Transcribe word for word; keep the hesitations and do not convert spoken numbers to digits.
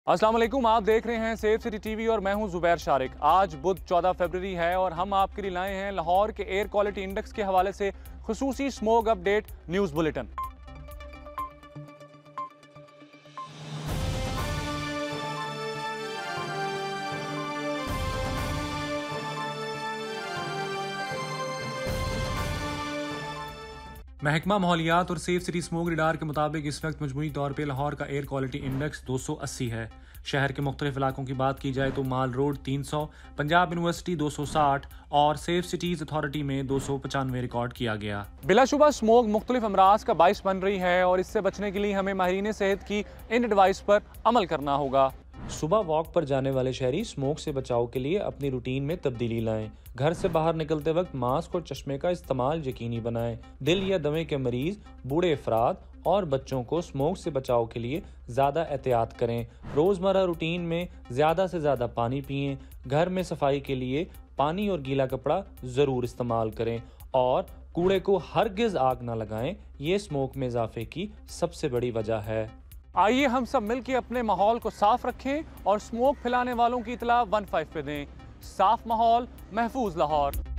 अस्सलाम वालेकुम, आप देख रहे हैं सेफ सिटी टीवी और मैं हूं जुबैर शारिक। आज बुध चौदह फरवरी है और हम आपके लिए लाए हैं लाहौर के एयर क्वालिटी इंडेक्स के हवाले से खुसूसी स्मोक अपडेट न्यूज़ बुलेटिन। महकमा माहौलियात और सेफ सिटी स्मोक रडार के मुताबिक इस वक्त मजमूई तौर पर लाहौर का एयर क्वालिटी इंडेक्स दो सौ अस्सी है। शहर के मुख्तलिफ इलाकों की बात की जाए तो माल रोड तीन सौ, पंजाब यूनिवर्सिटी दो सौ साठ और सेफ सिटीज अथॉरिटी में दो सौ पचानवे रिकॉर्ड किया गया। बिलाशुबा स्मोक मुख्तलिफ अमराज का बाइस बन रही है और इससे बचने के लिए हमें माहिरीन सेहत की इन एडवाइस पर अमल करना होगा। सुबह वॉक पर जाने वाले शहरी स्मोक से बचाव के लिए अपनी रूटीन में तब्दीली लाएं। घर से बाहर निकलते वक्त मास्क और चश्मे का इस्तेमाल यकीनी बनाएं। दिल या दमे के मरीज, बूढ़े अफराद और बच्चों को स्मोक से बचाव के लिए ज़्यादा एहतियात करें। रोज़मर्रा रूटीन में ज़्यादा से ज़्यादा पानी पिएं। घर में सफाई के लिए पानी और गीला कपड़ा ज़रूर इस्तेमाल करें और कूड़े को हरगिज़ आग ना लगाएं। ये स्मोक में इजाफे की सबसे बड़ी वजह है। आइए हम सब मिलकर अपने माहौल को साफ रखें और स्मोक फैलाने वालों की इतला वन फाइव पे दें। साफ माहौल, महफूज लाहौर।